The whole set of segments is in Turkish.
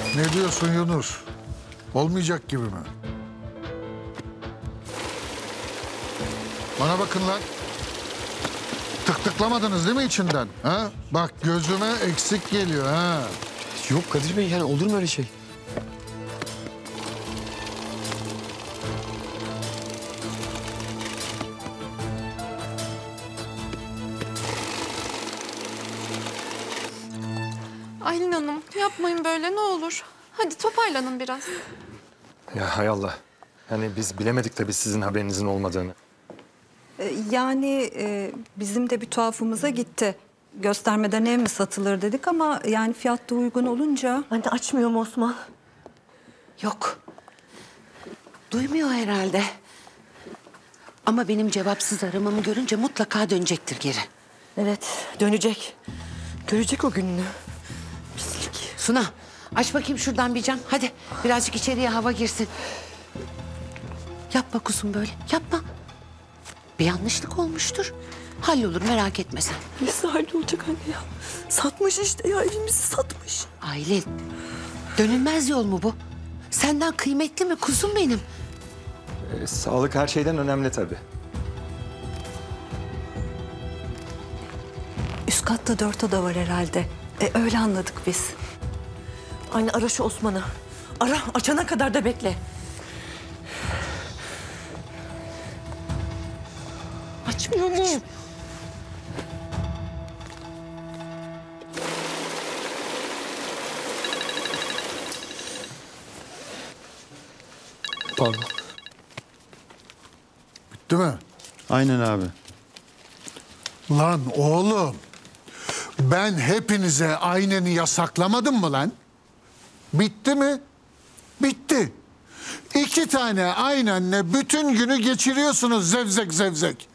Ne diyorsun Yunus? Olmayacak gibi mi? Bana bakın lan. Tıklamadınız değil mi içinden? Ha? Bak gözüme eksik geliyor ha. Yok Kadir Bey, yani olur mu öyle şey? Aylin Hanım yapmayın böyle ne olur. Hadi toparlanın biraz. Ya hay Allah. Yani biz bilemedik tabii sizin haberinizin olmadığını. Yani bizim de bir tuhafımıza gitti. Göstermeden ev mi satılır dedik ama yani fiyat da uygun olunca... Anne açmıyor mu Osman? Yok. Duymuyor herhalde. Ama benim cevapsız aramamı görünce mutlaka dönecektir geri. Evet dönecek. Görecek o gününü. Pislik. Suna aç bakayım şuradan bir cam. Hadi birazcık içeriye hava girsin. Yapma kuzum böyle yapma. Bir yanlışlık olmuştur. Hallolur merak etme sen. Nesi hallolacak anne ya? Satmış işte ya, evimizi satmış. Aylin dönülmez yol mu bu? Senden kıymetli mi kuzum benim? Sağlık her şeyden önemli tabii. Üst katta 4 oda var herhalde. Öyle anladık biz. Anne ara şu Osman'ı. Ara, açana kadar da bekle. Açmıyor mu? Pardon. Bitti mi? Aynen abi. Lan oğlum. Ben hepinize ayneni yasaklamadım mı lan? Bitti mi? Bitti. 2 tane aynenle bütün günü geçiriyorsunuz zevzek zevzek.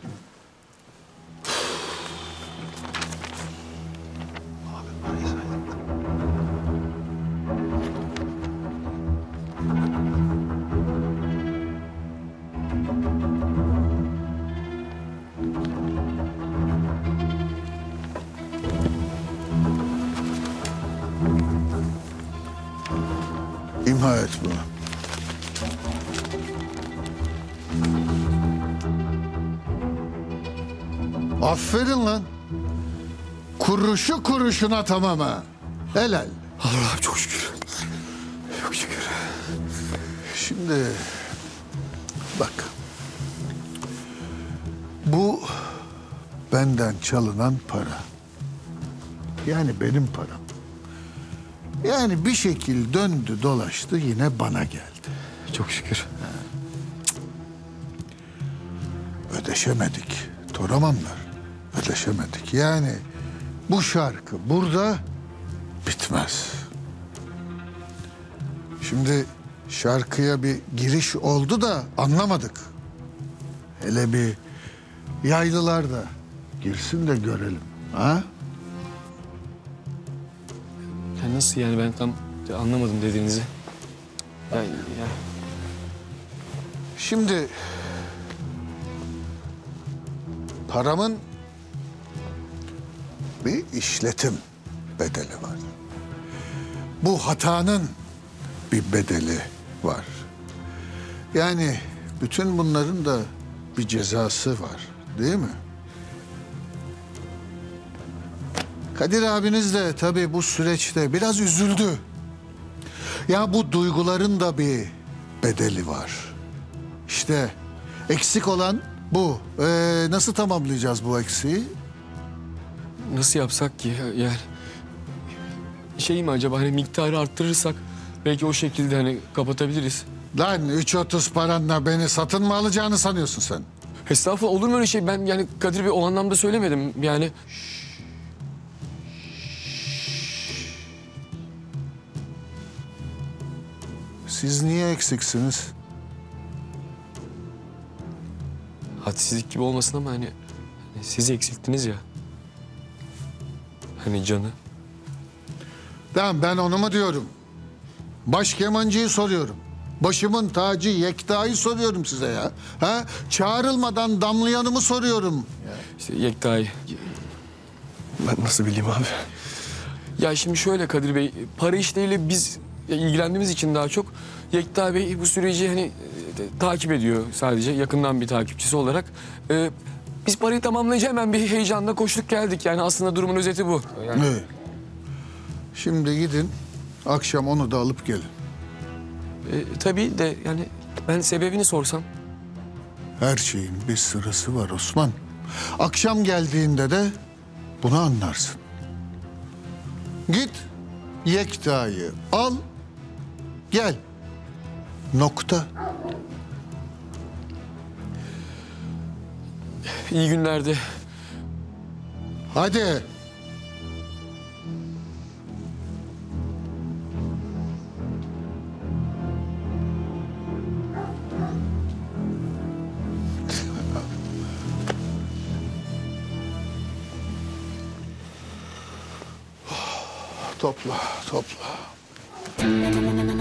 İmha et bunu. Aferin lan. Kuruşu kuruşuna tamam ha. Helal. Allah'ım çok şükür. Çok şükür. Şimdi bak. Bu benden çalınan para. Yani benim param. Yani bir şekil döndü dolaştı yine bana geldi. Çok şükür. Ödeşemedik. Toramanlar. Ödeşemedik. Yani bu şarkı burada bitmez. Şimdi şarkıya bir giriş oldu da anlamadık. Hele bir yaylılar da girsin de görelim. Ha? Ya nasıl yani, ben tam anlamadım dediğinizi. Ya. Şimdi paramın bir işletim bedeli var. Bu hatanın bir bedeli var. Yani bütün bunların da bir cezası var, değil mi? Kadir abiniz de tabii bu süreçte biraz üzüldü. Ya bu duyguların da bir bedeli var. İşte eksik olan bu. Nasıl tamamlayacağız bu eksiği? Nasıl yapsak ki yani? Şey mi acaba, hani miktarı arttırırsak belki o şekilde hani kapatabiliriz. Lan 3.30 paranla beni satın mı alacağını sanıyorsun sen? Estağfurullah, olur mu öyle şey? Ben yani Kadir Bey o anlamda söylemedim yani. Siz niye eksiksiniz? Hadsizlik gibi olmasın ama hani siz eksilttiniz ya. Hani Can'ı. Tamam, ben onu mu diyorum? Baş kemancıyı soruyorum. Başımın tacı Yekta'yı soruyorum size ya. Ha? Çağrılmadan damlayanımı soruyorum. İşte Yekta'yı. Ben nasıl bileyim abi? Ya şimdi şöyle Kadir Bey, para işleriyle biz ilgilendiğimiz için daha çok Yekta Bey bu süreci hani takip ediyor sadece yakından bir takipçisi olarak. Biz parayı tamamlayınca hemen bir heyecanla koştuk geldik. Yani aslında durumun özeti bu. Yani, Evet. Şimdi gidin, akşam onu da alıp gelin. tabii de yani ben sebebini sorsam. Her şeyin bir sırası var Osman. Akşam geldiğinde de bunu anlarsın. Git Yekta'yı al, gel. Nokta. İyi günlerde. Hadi. Topla, topla.